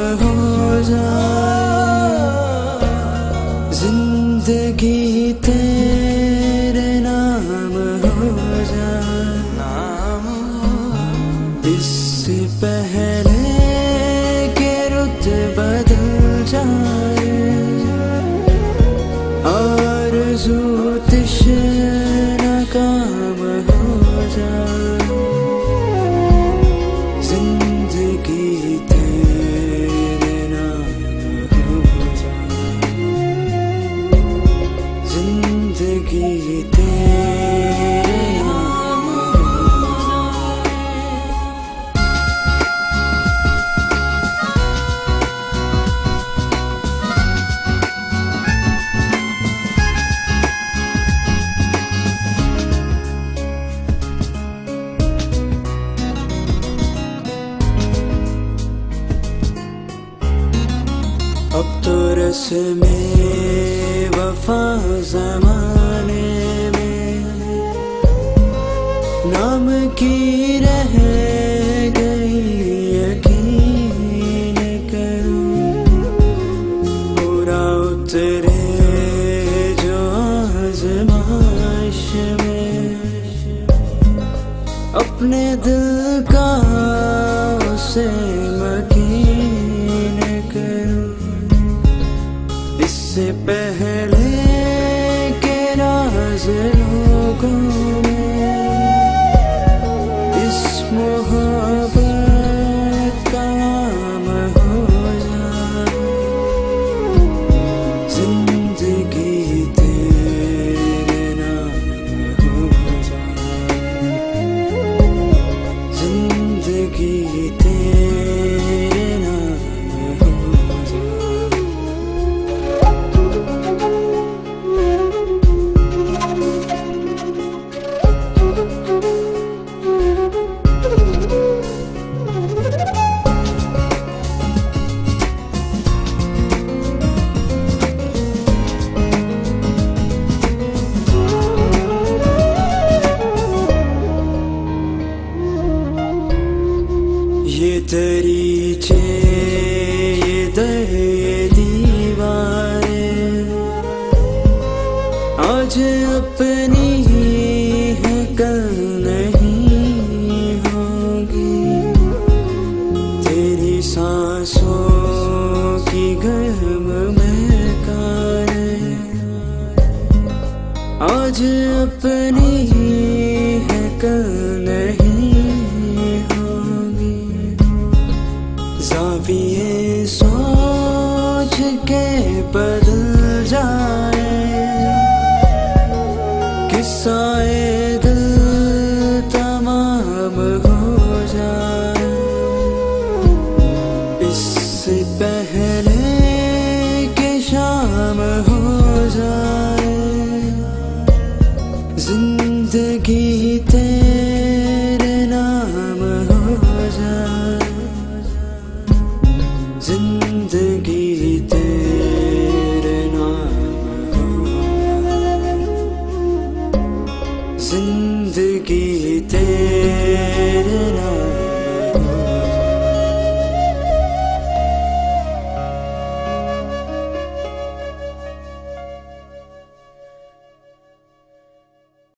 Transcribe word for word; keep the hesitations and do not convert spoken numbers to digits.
हो जाए, जिंदगी तेरे नाम हो जाए, नाम इससे पहले के रुत बदल जाए, आरज़ू तिश्ना काम हो जाए, जिंदगी तेरे नाम हो जाए, जिंदगी तेरे नाम हो जाए। अब तो रस्में वफा ज़माने में नाम की रह गई, यकीन करूं पूरा उतरे जो आज़माइश में, अपने दिल का उसे मकीन करूं, इससे पहले के राज़ लोगों में इस मोहब्बत का नाम हो जाए, जिंदगी तेरे नाम हो जाए, जिंदगी तेरे नाम हो जाए। ये दरीचे ये दर ये दीवारें आज अपनी है कल नहीं होगी, तेरी सांसों की गर्म महकारें आज अपनी है कल नहीं, ज़ाविये सोच के बदल जाए, किस्साए दिल तमाम हो जाए, इससे पहले के शाम हो जाए, जिंदगी तेरे